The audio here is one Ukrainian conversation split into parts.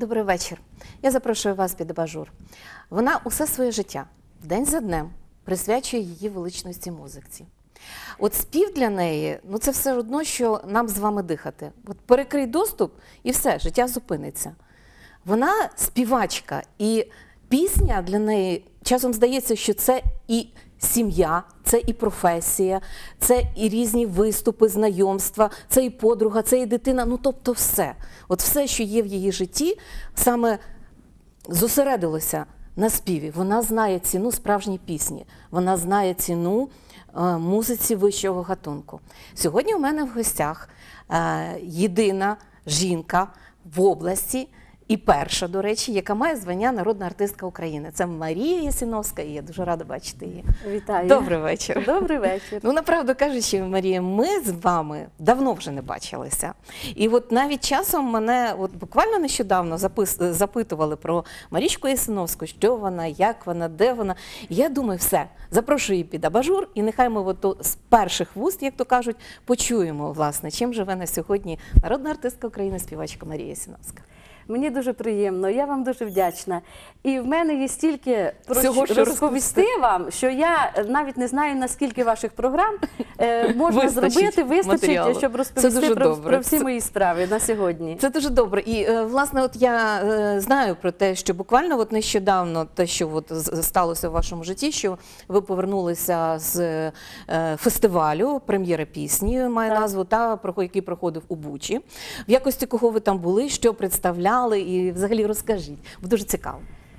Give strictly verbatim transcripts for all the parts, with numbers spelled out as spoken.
Добрий вечір. Я запрошую вас під абажур. Вона усе своє життя, день за днем, присвячує її величності музиці. От спів для неї, ну це все одно, що нам з вами дихати. От перекрий доступ і все, життя зупиниться. Вона співачка, і пісня для неї, часом здається, що це і сім'я, це і професія, це і різні виступи, знайомства, це і подруга, це і дитина, ну тобто все. От все, що є в її житті, саме зосередилося на співі. Вона знає ціну справжньої пісні, вона знає ціну е, музиці вищого гатунку. Сьогодні у мене в гостях е, єдина жінка в області, і перша, до речі, яка має звання народна артистка України. Це Марія Ясіновська, і я дуже рада бачити її. Вітаю. Добрий вечір. Добрий вечір. Ну, направду кажучи, Марія, ми з вами давно вже не бачилися. І от навіть часом мене, от буквально нещодавно запис, запитували про Марічку Ясіновську, що вона, як вона, де вона. І я думаю, все, запрошую її під абажур, і нехай ми от з перших вуст, як то кажуть, почуємо, власне, чим живе на сьогодні народна артистка України, співачка Марія Ясіновська. Мені дуже приємно, я вам дуже вдячна. І в мене є стільки про Всього, що що розповісти вам, що я навіть не знаю, наскільки ваших програм е, можна Вистачить зробити, вистачить, матеріалу. щоб розповісти про, добре. про всі Це... мої справи на сьогодні. Це дуже добре. І, е, власне, от я е, знаю про те, що буквально от нещодавно, те, що от сталося в вашому житті, що ви повернулися з е, фестивалю прем'єри пісні, має Так. назву, та, про, який проходив у Бучі. В якості кого ви там були, що представляли, і взагалі розкажіть, бо дуже цікаво.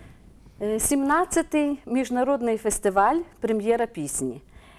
сімнадцятий міжнародний фестиваль «Прем'єра пісні».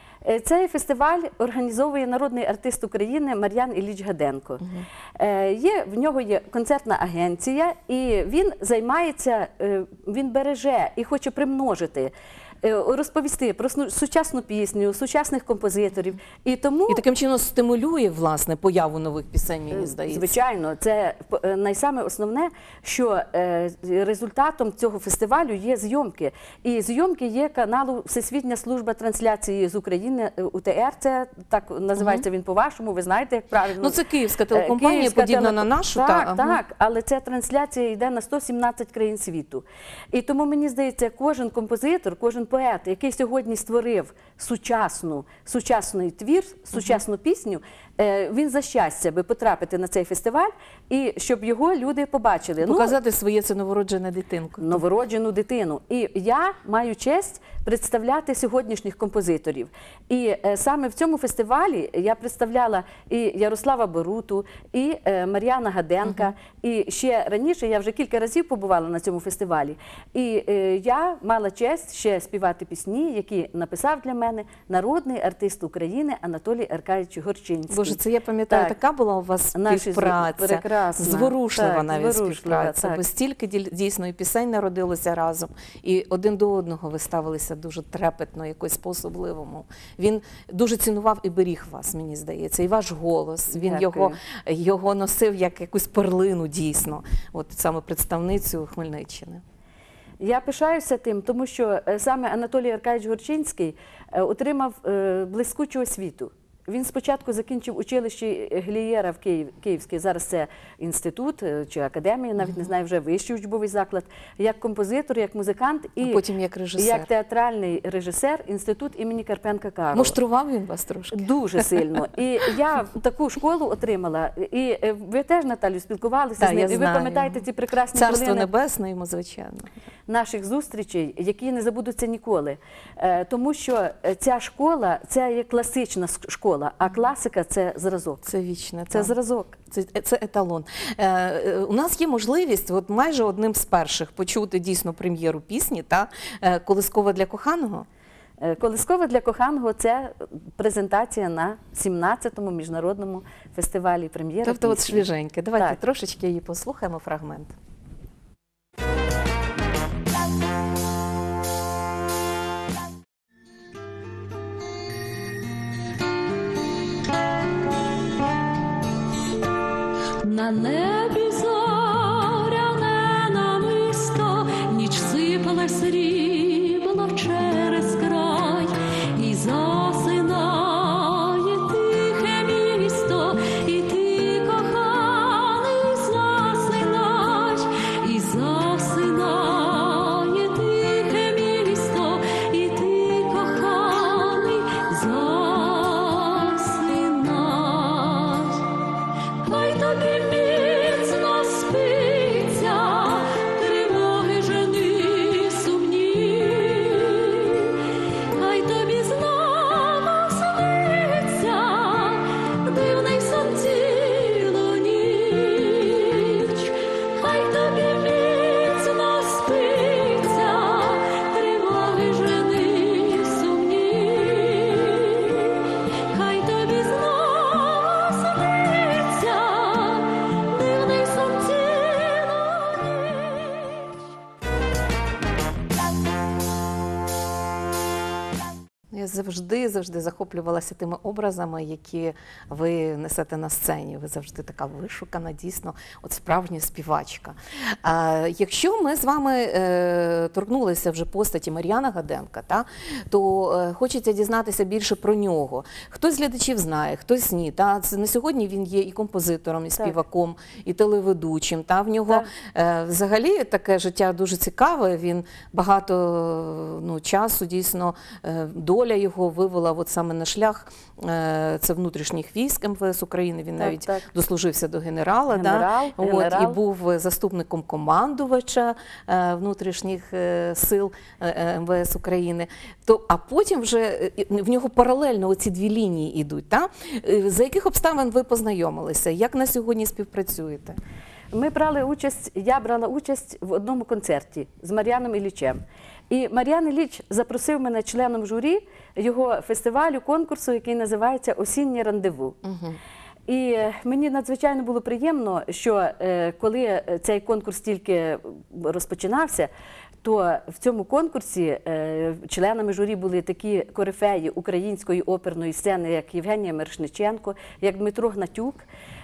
Цей фестиваль організовує народний артист України Мар'ян Ілліч Гаденко. Угу. Є, в нього є концертна агенція, і він займається, він береже і хоче примножити, розповісти про сучасну пісню, сучасних композиторів. І, тому... і таким чином стимулює, власне, появу нових пісень, мені здається. Звичайно, це найсаме основне, що результатом цього фестивалю є зйомки. І зйомки є каналу Всесвітня служба трансляції з України, У Те Ер, це так називається угу. він по-вашому, ви знаєте, як правильно. Ну, це київська телекомпанія, Київська подібна телек... на нашу. Так, та, так, ага. але ця трансляція йде на сто сімнадцять країн світу. І тому, мені здається, кожен композитор, кожен поет, який сьогодні створив сучасну, сучасний твір, сучасну uh-huh. пісню, він за щастя би потрапити на цей фестиваль і щоб його люди побачили. Показати ну, своє це новороджене дитинку. Новороджену дитину. І я маю честь представляти сьогоднішніх композиторів. І е, саме в цьому фестивалі я представляла і Ярослава Боруту, і е, Мар'яна Гаденка, uh-huh. і ще раніше я вже кілька разів побувала на цьому фестивалі. І е, я мала честь ще співати пісні, які написав для мене народний артист України Анатолій Аркадійович Горчинський. Боже, це я пам'ятаю, така була у вас співпраця, зворушлива навіть зворушлива, співпраця, так. Бо стільки дійсно і пісень народилося разом, і один до одного ви ставилися дуже трепетно, якось по-особливому. Він дуже цінував і беріг вас, мені здається, і ваш голос, він його, його носив як якусь перлину дійсно, от саме представницю Хмельниччини. Я пишаюся тим, тому що саме Анатолій Аркадійович Горчинський отримав блискучу освіту. Він спочатку закінчив училище Глієра в Київ, Київській, зараз це інститут чи академія, навіть не знаю, вже вищий учбовий заклад, як композитор, як музикант і потім як режисер. Як театральний режисер, інститут імені Карпенка-Карого. Муштрував він вас трошки? Дуже сильно. І я таку школу отримала, і ви теж, Наталю, спілкувалися Та, з ним, і ви знаю. Пам'ятаєте ці прекрасні Царство хвилини небесне йому, звичайно. Наших зустрічей, які не забудуться ніколи. Тому що ця школа, це є класична школа, а класика – це зразок. Це вічне. Це зразок. Це, це еталон. Е, у нас є можливість от майже одним з перших почути дійсно прем'єру пісні, та «Колискова для коханого». «Колискова для коханого» – це презентація на сімнадцятому міжнародному фестивалі прем'єри Тобто пісні. от свіженьке. Давайте так. трошечки її послухаємо, фрагмент. На небі зоряне намисто, ніч сипала срібло через край, і засинає тихе місто, і ти, коханий, засинай, і Я завжди, завжди захоплювалася тими образами, які ви несете на сцені. Ви завжди така вишукана, дійсно, от справжня співачка. А, якщо ми з вами е, торкнулися вже постаті Мар'яна Гаденка, та, то е, хочеться дізнатися більше про нього. Хтось з глядачів знає, хтось ні. Та. Це, на сьогодні він є і композитором, і співаком, і телеведучим. Та. В нього е, взагалі таке життя дуже цікаве. Він багато ну, часу, дійсно, е, доля його вивела от саме на шлях е, це внутрішніх військ ем ве ес України. Він Так, навіть так. дослужився до генерала. Генерал, да? генерал. От, і був заступником командувача е, внутрішніх е, сил е, ем ве ес України. То, а потім вже е, в нього паралельно оці дві лінії йдуть. Та? Е, За яких обставин ви познайомилися? Як на сьогодні співпрацюєте? Ми брали участь, я брала участь в одному концерті з Мар'яном Іллічем. І Мар'ян Ілліч запросив мене членом журі його фестивалю, конкурсу, який називається «Осіннє рандеву». Угу. І мені надзвичайно було приємно, що е, коли цей конкурс тільки розпочинався, то в цьому конкурсі е, членами журі були такі корифеї української оперної сцени, як Євгенія Мирошниченко, як Дмитро Гнатюк.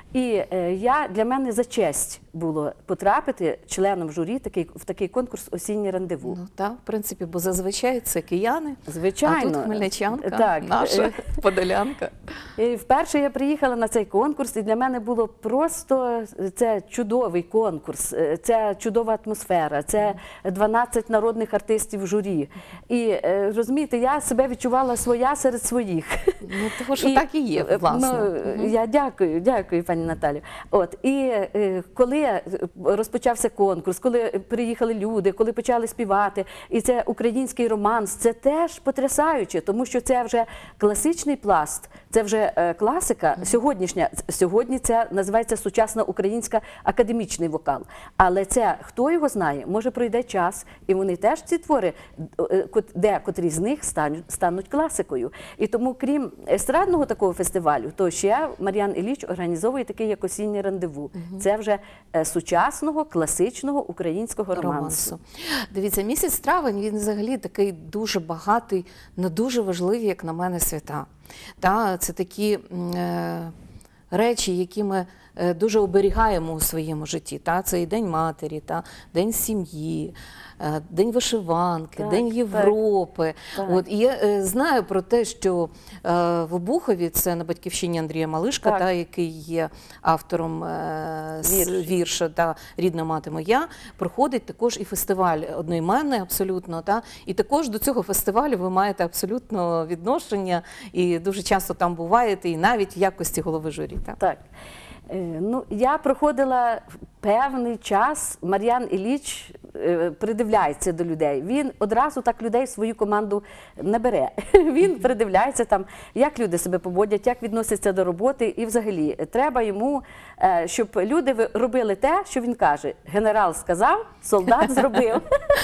І е, я, для мене за честь було потрапити членом журі такий, в такий конкурс «Осіннє рандеву». Ну так, в принципі, бо зазвичай це кияни, Звичайно. а тут хмельничанка, Так. наша подолянка. І вперше я приїхала на цей конкурс, і для мене було просто це чудовий конкурс, це чудова атмосфера, це дванадцять народних артистів в журі. І е, розумієте, я себе відчувала своя серед своїх. Ну, тому що так і є, власне. Ну, Мгм. Я дякую, дякую, пані Наталю. От, і е, коли розпочався конкурс, коли приїхали люди, коли почали співати, і це український романс, це теж потрясаюче, тому що це вже класичний пласт, це вже е, класика сьогоднішня. Сьогодні це називається сучасна українська академічний вокал. Але це, хто його знає, може пройде час, і вони теж ці твори, е, кот- декотрі з них стануть, стануть класикою. І тому, крім естрадного такого фестивалю, то ще Мар'ян Ілліч організовує такий, як «Осіннє рандеву». Це вже е, сучасного, класичного українського романсу. романсу. Дивіться, місяць травень, він взагалі такий дуже багатий на дуже важливі, як на мене, свята. Та, це такі м, е, речі, які ми е, дуже оберігаємо у своєму житті. Та, це і День матері, та, День сім'ї, е, День вишиванки, Так, День Європи. так. От, і я е, знаю про те, що е, в Обухові, це на батьківщині Андрія Малишка, Так. та, який є автором е, з- Вірш. вірша та «Рідна мати моя», проходить також і фестиваль одноіменний абсолютно. Та? І також до цього фестивалю ви маєте абсолютно відношення і дуже часто там буваєте, і навіть в якості голови журі. Та? Так. Е, Ну, я проходила певний час, Мар'ян Ілліч е, придивляється до людей. Він одразу так людей в свою команду не бере. Він придивляється там, як люди себе поводять, як відносяться до роботи. І взагалі треба йому, е, щоб люди ви- робили те, що він каже. Генерал сказав, солдат зробив.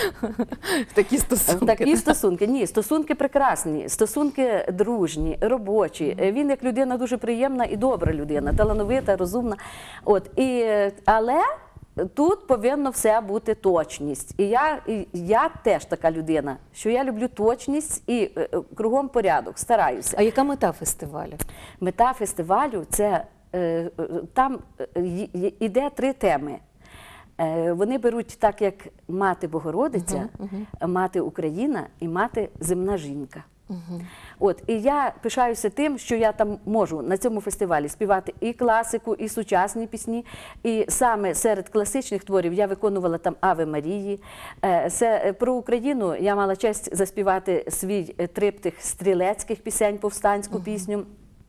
Такі стосунки. Такі стосунки. Ні, стосунки прекрасні, стосунки дружні, робочі. Е, Він як людина дуже приємна і добра людина, талановита, розумна. От, і, але тут повинно все бути точність. І я, і я теж така людина, що я люблю точність і е, е, кругом порядок, стараюся. А яка мета фестивалю? Мета фестивалю – це, е, е, там е, й- й- іде три теми. Е, Вони беруть так, як Мати Богородиця, Мати Україна і Мати Земна жінка. От, і я пишаюся тим, що я там можу на цьому фестивалі співати і класику, і сучасні пісні. І саме серед класичних творів я виконувала там «Аве Марії». Е, Це, про Україну я мала честь заспівати свій е, триптих стрілецьких пісень, повстанську пісню.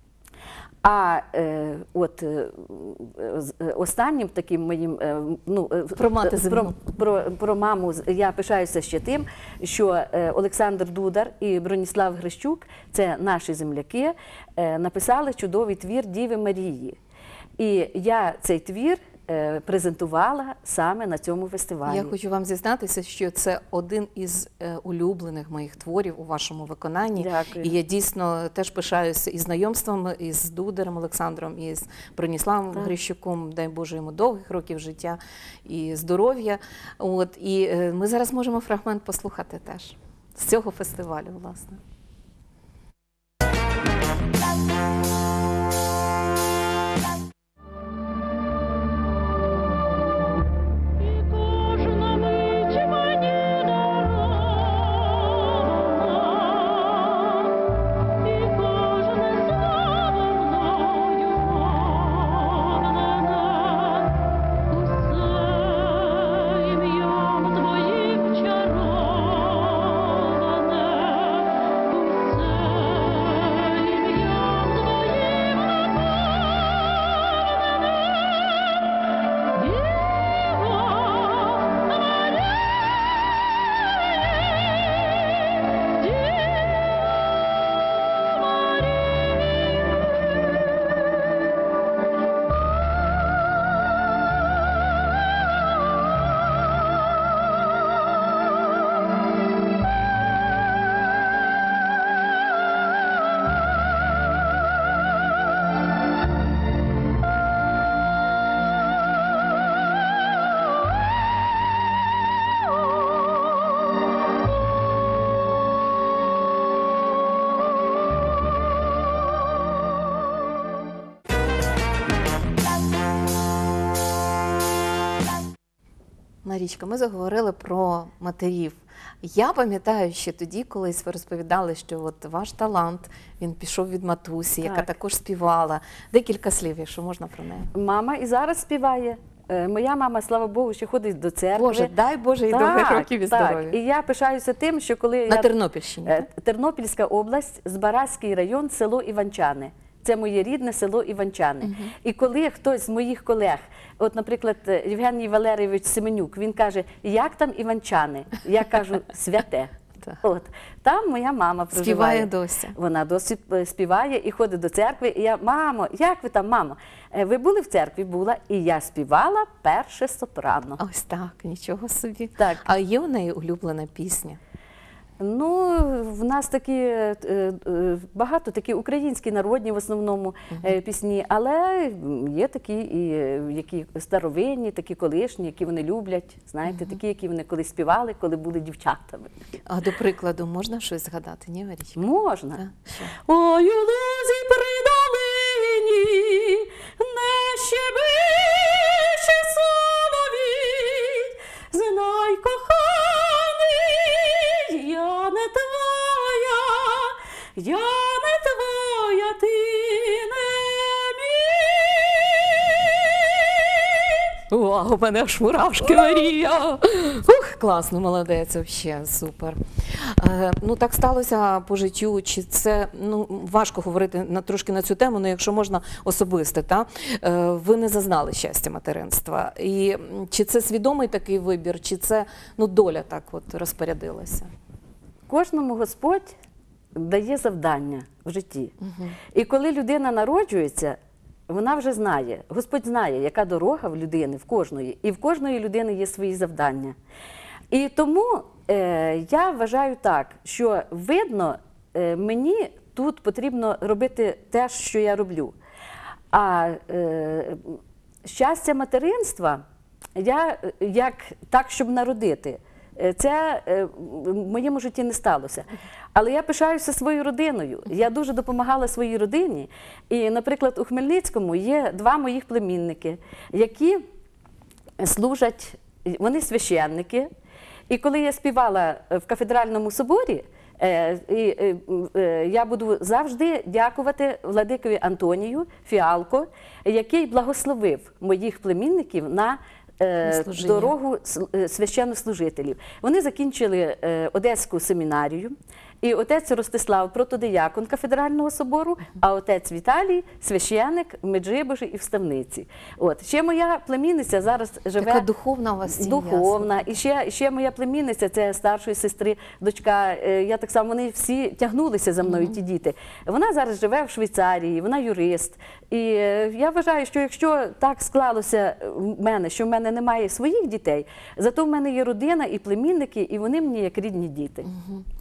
А е, от е, з- е, останнім таким моїм е, ну, е, Про мати е, земну. про, про, про маму з- я пишаюся ще тим, що е, Олександр Дудар і Броніслав Грищук, це наші земляки, е, написали чудовий твір «Діви Марії». І я цей твір е, презентувала саме на цьому фестивалі. Я хочу вам зізнатися, що це один із е, улюблених моїх творів у вашому виконанні. Дякую. І я дійсно теж пишаюся і знайомством із Дударем Олександром, і з Броніславом Так. Грищуком, дай Боже йому довгих років життя і здоров'я. От, і е, ми зараз можемо фрагмент послухати теж з цього фестивалю, власне. І кожна мить мені дарована, і кожне слово мною вогнене, усе ім'ям Твоїм чароване, усе ім'ям Твоїм наповнене. Діва Марія, Діва Марічка, ми заговорили про матерів. Я пам'ятаю, що тоді колись ви розповідали, що от ваш талант, він пішов від матусі, яка Так. також співала. Декілька слів, якщо можна про неї. Мама і зараз співає. Е, Моя мама, слава Богу, ще ходить до церкви. Боже, дай Боже, і довгих років і так. здоров'я. І я пишаюся тим, що коли На я... Тернопільщині. Е, Тернопільська область, Збаразький район, село Іванчани. Це моє рідне село Іванчани. І коли хтось з моїх колег, от, наприклад, Євгеній Валерійович Семенюк, він каже, як там Іванчани? Я кажу, святе. Так. От, там моя мама проживає. Співає досі. Вона досі е, співає і ходить до церкви. І я, мамо, як ви там, мамо? Е, Ви були в церкві? Була. І я співала перше сопрано. Ось так, нічого собі. Так. А є у неї улюблена пісня? Ну, в нас такі е, е, багато такі українські народні в основному е, пісні, але є такі і е, які старовинні, такі колишні, які вони люблять, знаєте, такі, які вони колись співали, коли були дівчатами. А до прикладу, можна щось згадати, ні, Марічка? Можна. Так, що? Ой, у лузі при долині не щебече соловій, знай, коханий, я не твоя, я не твоя, ти не мій. Вау, у мене аж мурашки, Марія! Ух, класно, молодець, взагалі, супер. Е, ну, так сталося по життю, чи це, ну, важко говорити на, трошки на цю тему, але якщо можна особисте, та? Е, ви не зазнали щастя материнства. І м, чи це свідомий такий вибір, чи це, ну, доля так от розпорядилася? Кожному Господь дає завдання в житті. І коли людина народжується, вона вже знає, Господь знає, яка дорога в людини, в кожної, і в кожної людини є свої завдання. І тому е, я вважаю так, що видно, е, мені тут потрібно робити те, що я роблю. А е, щастя материнства, я як так, щоб народити, це е, в моєму житті не сталося. Але я пишаюся своєю родиною. Я дуже допомагала своїй родині. І, наприклад, у Хмельницькому є два моїх племінники, які служать, вони священники. І коли я співала в кафедральному соборі, е, і, е, е, я буду завжди дякувати владикові Антонію Фіалко, який благословив моїх племінників на е, Служіння. дорогу с- е, священнослужителів. Вони закінчили е, Одеську семінарію, і отець Ростислав протодиякон кафедрального собору, а отець Віталій священик в Меджибожі і в Ставниці. От ще моя племінниця зараз живе Така духовна у вас сім'я. духовна. І ще, ще моя племінниця, це старшої сестри, дочка, е, я так само, вони всі тягнулися за мною, ті діти. Вона зараз живе в Швейцарії, вона юрист. І е, я вважаю, що якщо так склалося в мене, що в мене немає своїх дітей, зато в мене є родина і племінники, і вони мені як рідні діти.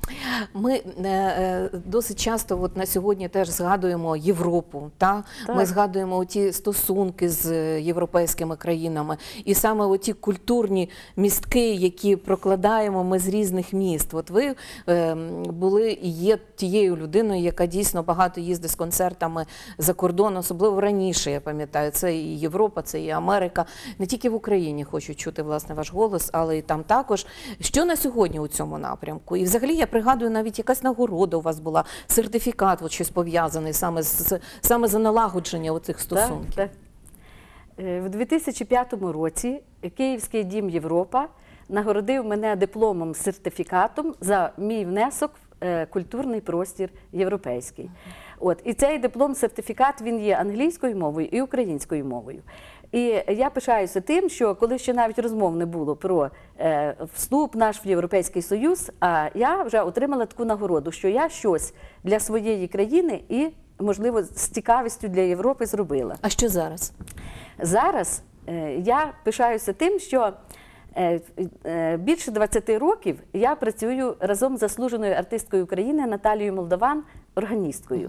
Ми е, е, досить часто от на сьогодні теж згадуємо Європу, та? Так. Ми згадуємо ті стосунки з е, європейськими країнами. І саме ті культурні містки, які прокладаємо ми з різних міст. От ви е, були і є тією людиною, яка дійсно багато їздить з концертами за кордон, особливо раніше, я пам'ятаю. Це і Європа, це і Америка. Не тільки в Україні хочуть чути, власне, ваш голос, але і там також. Що на сьогодні у цьому напрямку? І взагалі я пригадую, навіть якась нагорода у вас була, сертифікат, от щось пов'язаний саме з саме за налагодження оцих стосунків. Так, так. Е, В дві тисячі п'ятому році Київський дім Європа нагородив мене дипломом сертифікатом за мій внесок в е, культурний простір європейський. От, і цей диплом-сертифікат, він є англійською мовою і українською мовою. І я пишаюся тим, що коли ще навіть розмов не було про е, вступ наш в Європейський Союз, а я вже отримала таку нагороду, що я щось для своєї країни і, можливо, з цікавістю для Європи зробила. А що зараз? Зараз е, я пишаюся тим, що е, е, більше двадцяти років я працюю разом з заслуженою артисткою України Наталією Молдаван, органісткою.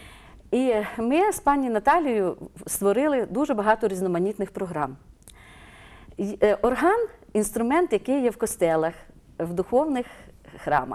І ми з пані Наталією створили дуже багато різноманітних програм. І, е, Орган – інструмент, який є в костелах, в духовних храмах.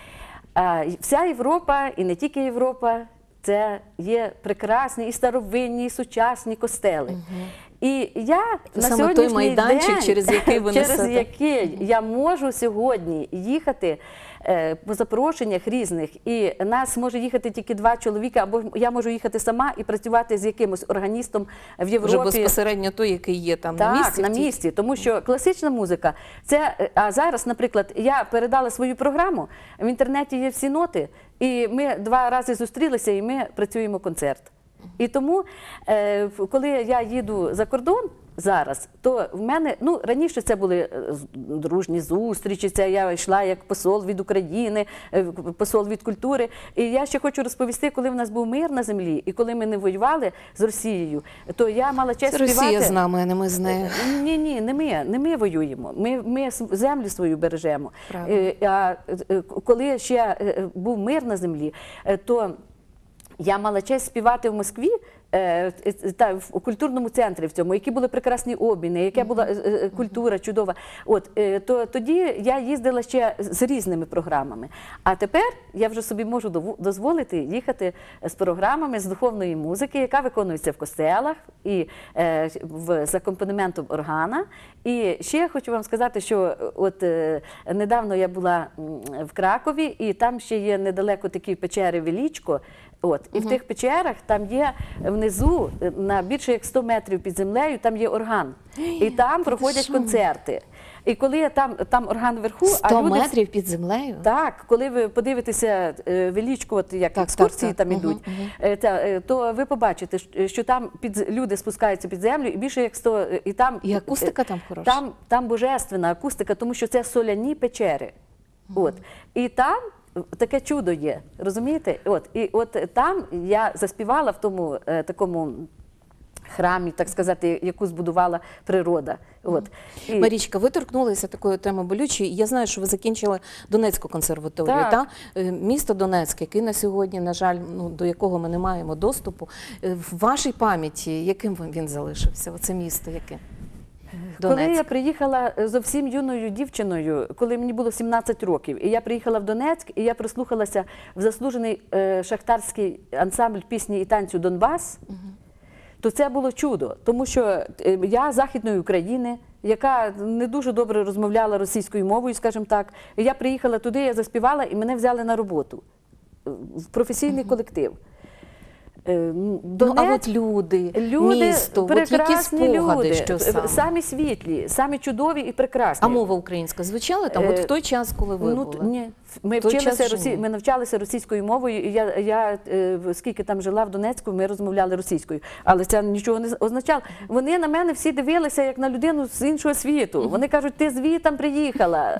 А вся Європа, і не тільки Європа, це є прекрасні і старовинні, і сучасні костели. І я на саме той сьогоднішній майданчик, день, через який ви через несете. який я можу сьогодні їхати е, по запрошеннях різних, і нас може їхати тільки два чоловіка, або я можу їхати сама і працювати з якимось органістом в Європі. Вже безпосередньо той, який є там Так, на місці? на в тій- місці, тому що класична музика, це, а зараз, наприклад, я передала свою програму, в інтернеті є всі ноти, і ми два рази зустрілися, і ми працюємо концерт. І тому, е, коли я їду за кордон зараз, то в мене, ну, раніше це були е, з- дружні зустрічі, це я йшла як посол від України, е, посол від культури. І я ще хочу розповісти, коли в нас був мир на землі, і коли ми не воювали з Росією, то я мала честь Це Росія співати. з нами, а не ми з нею. Ні, ні, не ми, не ми воюємо. Ми, ми с- землю свою бережемо. Правильно. Е, А е, коли ще е, був мир на землі, е, то я мала честь співати в Москві е, е, та, в культурному центрі в цьому, які були прекрасні обміни, яка була е, е, культура чудова. От, е, то тоді я їздила ще з різними програмами. А тепер я вже собі можу дово- дозволити їхати з програмами з духовної музики, яка виконується в костелах і е, в, з акомпанементом органа. І ще я хочу вам сказати, що е, от е, недавно я була м, в Кракові, і там ще є недалеко такі печери Велічко. От, і в тих печерах там є внизу, е, на більше як сто метрів під землею, там є орган. І там проходять що? концерти. І коли я там, там орган вверху, а сто люди... метрів під землею? Так, коли ви подивитеся е, Велічко, от як Так, екскурсії так, так. там Мгм, ідуть, е, та, е, то ви побачите, що- що там під, люди спускаються під землю, і більше як сто, е, і там... І акустика там хороша? Там, там божественна акустика, тому що це соляні печери. От. І там таке чудо є, розумієте? От. І от там я заспівала в тому е, такому храмі, так сказати, яку збудувала природа. От. І... Марічка, ви торкнулися такої теми болючої. Я знаю, що ви закінчили Донецьку консерваторію. Так. Та? Е, Місто Донецьк, яке на сьогодні, на жаль, ну, до якого ми не маємо доступу. Е, В вашій пам'яті, яким він залишився? Оце місто яке? Коли я Донецьк. приїхала зовсім юною дівчиною, коли мені було сімнадцять років, і я приїхала в Донецьк, і я прислухалася в заслужений е, шахтарський ансамбль пісні і танцю «Донбас», то це було чудо, тому що е, я з Західної України, яка не дуже добре розмовляла російською мовою, скажімо так, і я приїхала туди, я заспівала, і мене взяли на роботу е, в професійний колектив. Е, Ну, а Донецьк- от люди, Люди місто, от які прекрасні спогади, люди, що саме? самі світлі, самі чудові і прекрасні. А мова українська звучала там? От в той час, коли ви ну, були? ні. Ми той вчилися час росі... ні. ми навчалися російською мовою, і я, я е, скільки там жила в Донецьку, ми розмовляли російською. Але це нічого не означало. Вони на мене всі дивилися як на людину з іншого світу. Вони кажуть, ти звідти приїхала.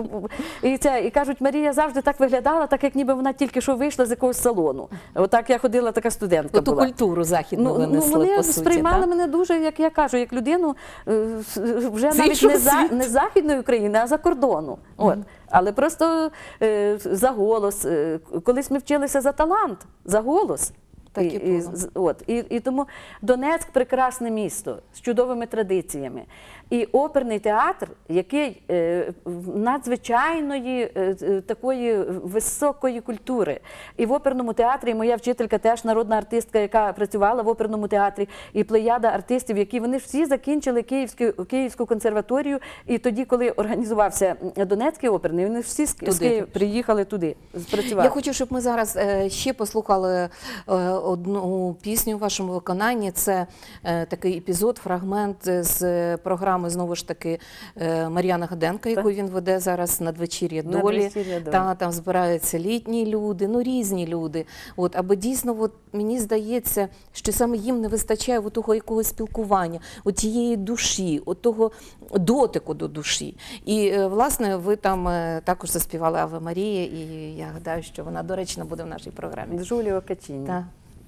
І, це, і кажуть, Марія завжди так виглядала, так як ніби вона тільки що вийшла з якогось салону. Отак я ходила, така студентка Оту була. культуру західну Ну, ви ну, несли, вони по суті, сприймали так? мене дуже, як я кажу, як людину е, с- вже З навіть іншого не, за, світу. не з Західної України, а за кордону. От. але просто е, за голос. Е, колись ми вчилися за талант, за голос. Так і було. з- От, і, і тому Донецьк прекрасне місто з чудовими традиціями. І оперний театр, який е, в- надзвичайної е, е, такої високої культури. І в оперному театрі моя вчителька теж народна артистка, яка працювала в оперному театрі, і плеяда артистів, які вони ж всі закінчили Київську, Київську консерваторію. І тоді, коли організувався Донецький оперний, вони всі з, з Туди. Києва приїхали туди, спрацювали. Я хочу, щоб ми зараз е, ще послухали е, одну пісню в вашому виконанні. Це е, такий епізод, фрагмент з програми, знову ж таки, е, Мар'яна Гденка, яку він веде зараз «Надвечір'я долі». «Надвечір'я долі». Та, там збираються літні люди, ну різні люди. От, аби дійсно, от, мені здається, що саме їм не вистачає от того якогось спілкування, от тієї душі, от того дотику до душі. І, е, власне, ви там е, також заспівали «Аве Марія», і я гадаю, що вона доречно буде в нашій програмі. Жуліо Качині. Так.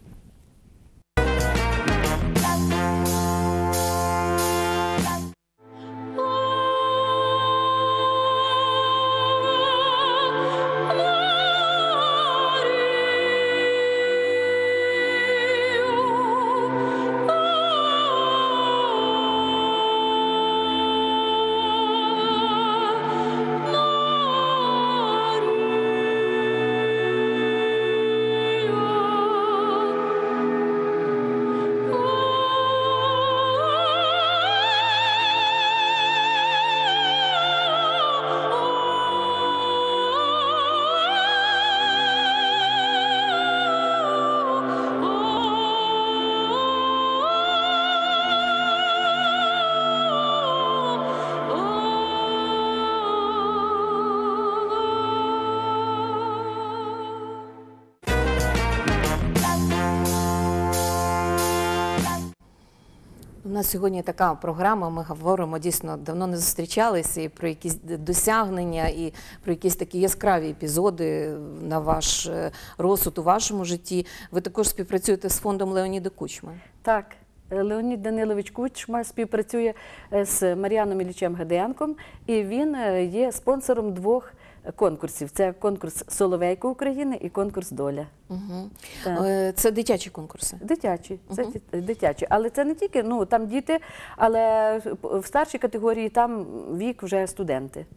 У нас сьогодні така програма, ми говоримо, дійсно, давно не зустрічалися, і про якісь досягнення, і про якісь такі яскраві епізоди на ваш е, розсуд у вашому житті. Ви також співпрацюєте з фондом Леоніда Кучми. Так, Леонід Данилович Кучма співпрацює е, з Мар'яном Іллічем Гедеєнком, і він е, є спонсором двох конкурсів. Це конкурс «Соловейко України» і конкурс «Доля». Угу. Так. Це дитячі конкурси. Дитячі, це ді- дитячі. Але це не тільки, ну, там діти, але в старшій категорії там вік вже студенти.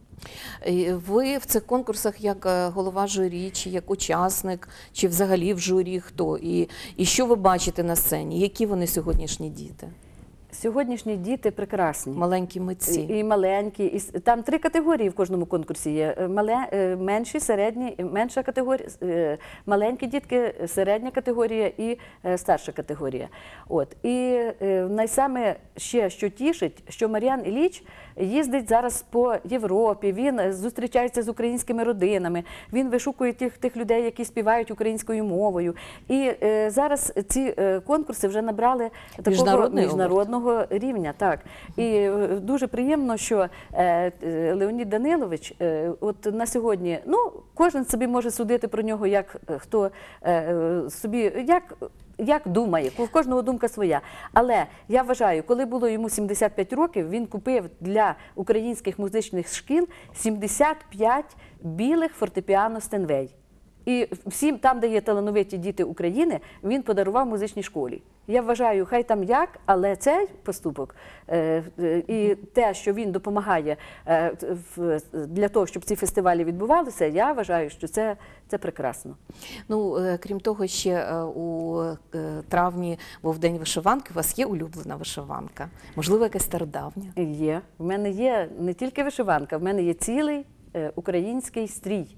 І ви в цих конкурсах як е, голова журі, чи як учасник, чи взагалі в журі хто? І, і що ви бачите на сцені? Які вони сьогоднішні діти? Сьогоднішні діти прекрасні. Маленькі митці. І, і маленькі, і с- там три категорії в кожному конкурсі є: Е, мале, е, менші, середні, і менша категорія, е, маленькі дітки, середня категорія і е, старша категорія. От і е, найсаме ще що тішить, що Мар'ян Ілліч їздить зараз по Європі. Він е, зустрічається з українськими родинами. Він вишукує тих тих людей, які співають українською мовою. І е, зараз ці е, конкурси вже набрали такого Міжнародний міжнародного рівня, так. І е, дуже приємно, що е, е, Леонід Данилович е, от на сьогодні, ну, кожен собі може судити про нього, як е, хто е, е, собі, як, як думає, у кожного думка своя. Але я вважаю, коли було йому сімдесят п'ять років, він купив для українських музичних шкіл сімдесят п'ять білих фортепіано Стенвей. І всім там, де є талановиті діти України, він подарував музичній школі. Я вважаю, хай там як, але цей поступок е, е, і те, що він допомагає е, в- для того, щоб ці фестивалі відбувалися, я вважаю, що це, це прекрасно. Ну, е, крім того, ще е, у е, травні був День вишиванки. У вас є улюблена вишиванка? Можливо, якась стародавня? Є. В мене є не тільки вишиванка, в мене є цілий е, український стрій.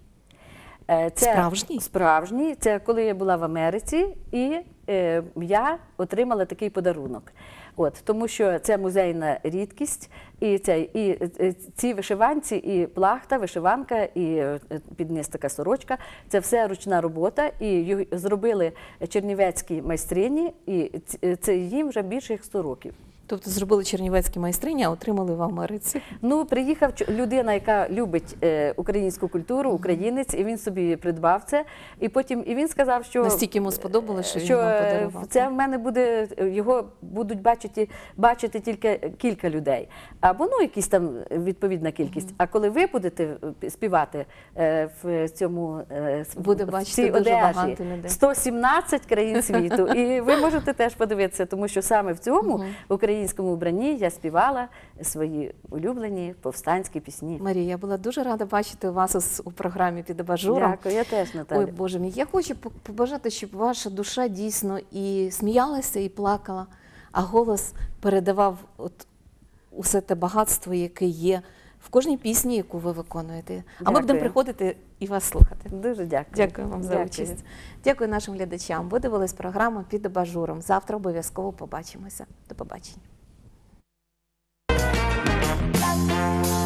Е, Це Справжній? Справжній. Це коли я була в Америці, і е, я отримала такий подарунок. От, тому що це музейна рідкість, і, це, і е, ці вишиванці, і плахта, вишиванка, і е, під низ така сорочка – це все ручна робота, і його зробили чернівецькі майстрині, і ц- це їм вже більше як сто років. Тобто зробили чернівецькі майстрині, а отримали в Америці. Ну, приїхав чо- людина, яка любить е, українську культуру, українець, і він собі придбав це. І потім і він сказав, що Настільки йому сподобалось, що він що вам е, подарував. це в мене буде, його будуть бачити, бачити тільки кілька людей. Або ну, якісь там відповідна кількість. А коли ви будете е, співати е, в цьому е, с- Буде в бачити цій дуже одежі багато людей. сто сімнадцять країн світу. І ви можете теж подивитися, тому що саме в цьому українському вбранні я співала свої улюблені повстанські пісні. Марія, я була дуже рада бачити вас ос- у програмі «Під абажуром». Дякую, я теж, Наталя. Ой, Боже мій, я хочу по- побажати, щоб ваша душа дійсно і сміялася, і плакала, а голос передавав от усе те багатство, яке є в кожній пісні, яку ви виконуєте. А ми Дякую. будемо приходити і вас слухати. Дуже дякую. Дякую вам за Дякую. участь. Дякую нашим глядачам. Ви дивились програму «Під абажуром». Завтра обов'язково побачимося. До побачення.